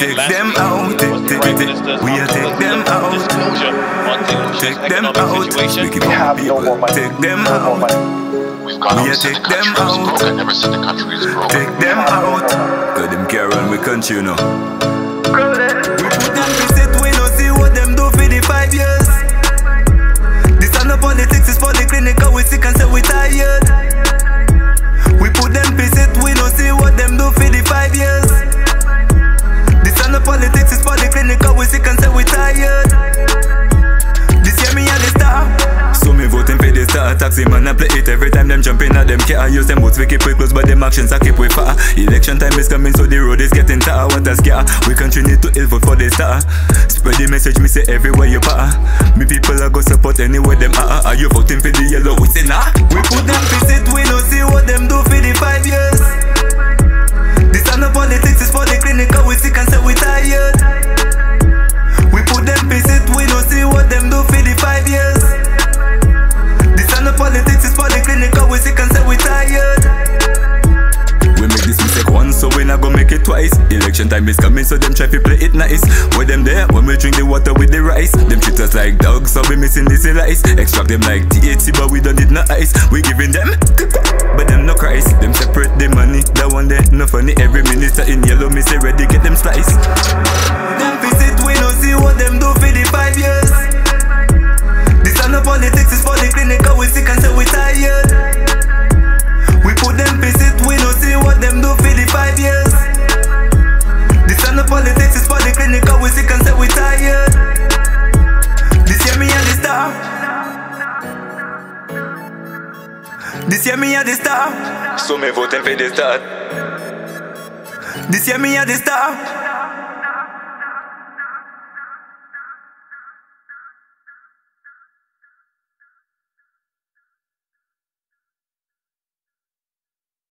take them out. We are take them out. Take them out. We keep on people. Take them out. We are take them out. Take them out. Cause them care run we country, you know. We put them to sit, we no see what them do for the 5 years. This are no politics, it's for the clinical. We sick and say we tired. We put them to sit, we no see what them do for the 5 years. This are no politics, it's for the clinical. We sick and say we tired. This year me and the star. So me voting for the star. Taxi man I play it every time them jumping at them car. Use them votes we keep we close but them actions I keep we far. Election time is coming so the road is getting tar. What a scare. We country need to ill vote for the star. Spread the message me say everywhere you pass. Me people are go support anywhere them are. Are you voting for the yellow? We say nah. We put them to sit, we no see what them do for the 5 years. This are no politics, it's for the clinical. We sick and say we tired. We put them to sit, we no see what them do for the 5 years. This are no politics, it's for the clinical. We sick and say we tired. We make this mistake once, so we not gonna make it twice. Election time is coming, so them try to play it nice. With them there, when we drink the water with the rice. Them treat us like dogs, so we missing this lice. Extract them like THC, but we don't need no ice. We giving them, but them no Christ. Them separate the money, that one there, no funny. Every minister in yellow, me say ready, get them sliced. Them visit, we no see what them do for the 5 years. This are no politics, it's for the clinical. We sick and say we tired. We put them visit, we no see what them do for the 5 years. This are no politics, it's for the clinical. We sick and say we tired. This year me and the star. This year me and the star. So me voting for the start. This year me and the star.